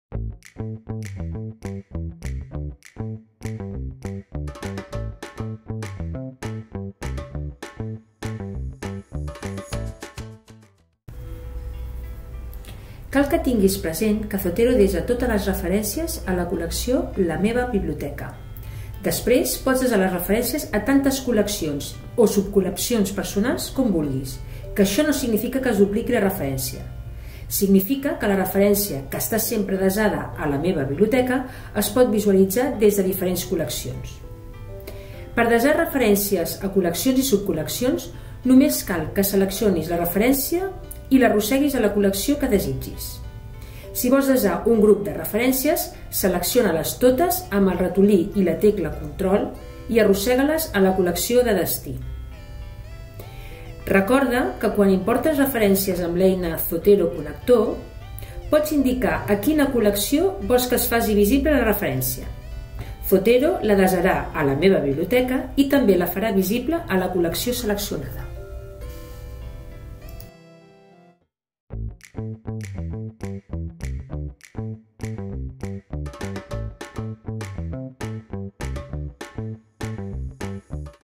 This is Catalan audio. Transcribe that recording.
Cal que tinguis present que Zotero desa totes les referències a la col·lecció La meva biblioteca. Després pots desar les referències a tantes col·leccions o subcol·leccions personals com vulguis, que això no significa que es dupliqui la referència. Significa que la referència que està sempre desada a La meva biblioteca es pot visualitzar des de diferents col·leccions. Per desar referències a col·leccions i subcol·leccions, només cal que seleccionis la referència i l'arrosseguis a la col·lecció que desitgis. Si vols desar un grup de referències, selecciona-les totes amb el ratolí i la tecla Control i arrossega-les a la col·lecció de destí. Recorda que quan importes referències amb l'eina Zotero Connector, pots indicar a quina col·lecció vols que es faci visible la referència. Zotero la desarà a La meva biblioteca i també la farà visible a la col·lecció seleccionada.